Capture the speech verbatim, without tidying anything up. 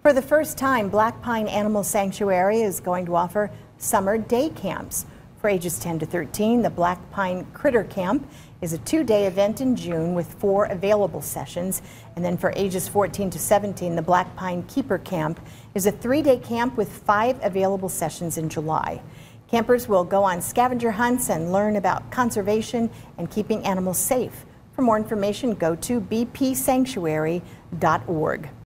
For the first time, Black Pine Animal Sanctuary is going to offer summer day camps. For ages ten to thirteen, the Black Pine Critter Camp is a two-day event in June with four available sessions. And then for ages fourteen to seventeen, the Black Pine Keeper Camp is a three-day camp with five available sessions in July. Campers will go on scavenger hunts and learn about conservation and keeping animals safe. For more information, go to b p sanctuary dot org.